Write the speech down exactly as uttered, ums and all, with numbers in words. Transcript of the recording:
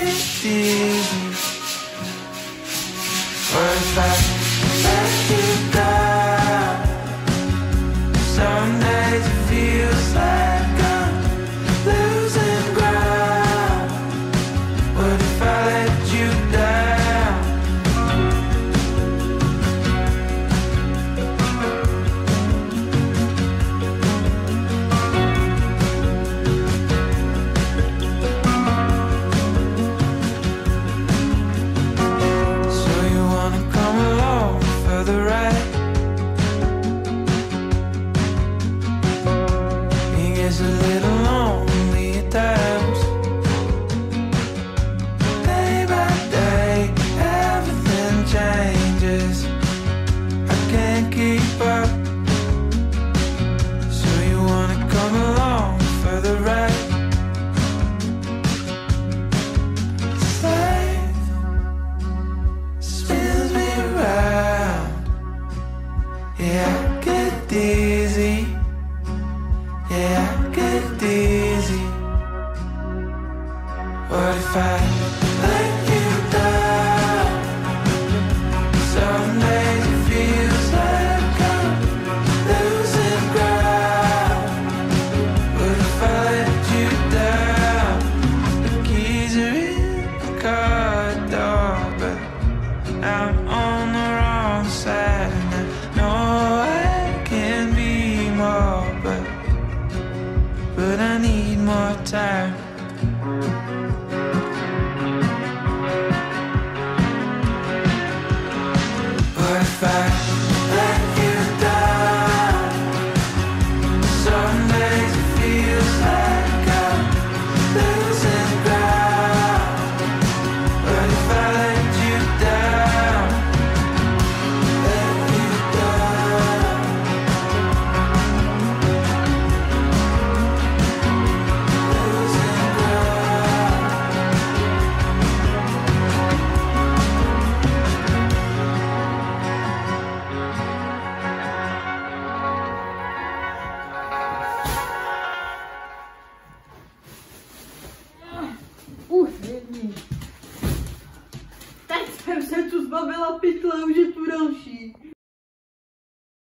get dizzy. What if I let you down? Some days it feels like I'm losing ground. What if I let you down? So you wanna come along for the ride? It gets a little lonely at times. Day by day, everything changes. I can't keep up. So you wanna come along for the ride? Life spins me around. Yeah, I get dizzy. Yeah, I get dizzy. What if I let you down? Some days it feels like I'm losing ground. What if I let you down? The keys are in the car door, but I'm on the wrong side, and I know I can be more, but but I need more time. What if I let you down? Some days it feels like I'm losing ground. What if I let you down? Let you down. Losing ground. Už není. Teď jsem se tu zbavila pytle, už je tu další.